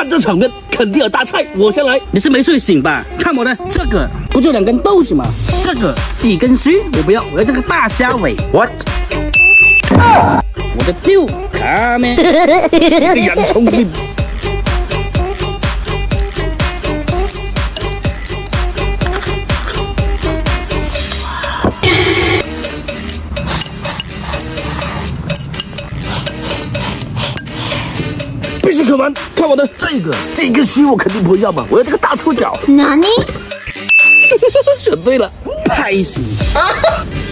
这场面肯定有大菜，我先来。你是没睡醒吧？看我的，这个不就2根豆腐吗？这个几根须我不要，我要这个大虾尾。What？ 我的丢卡咩？洋葱面。必须可完，看我的这个须我肯定不会要嘛，我要这个大触角。哪里？选对了，拍死你！